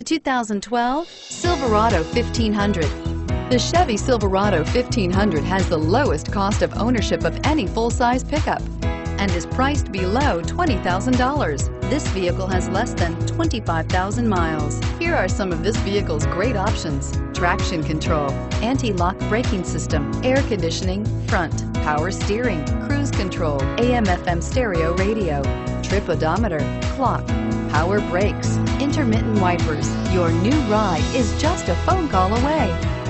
2012 Silverado 1500. The Chevy Silverado 1500 has the lowest cost of ownership of any full-size pickup and is priced below $20,000. This vehicle has less than 25,000 miles. Here are some of this vehicle's great options: traction control, anti-lock braking system, air conditioning, front, power steering, cruise control, AM/FM stereo radio, trip odometer, clock, power brakes, intermittent wipers. Your new ride is just a phone call away.